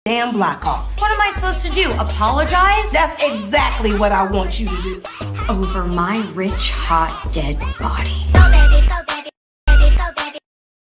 damn block off. What am I supposed to do? Apologize? That's exactly what I want you to do. Over my rich, hot, dead body. Oh, baby, so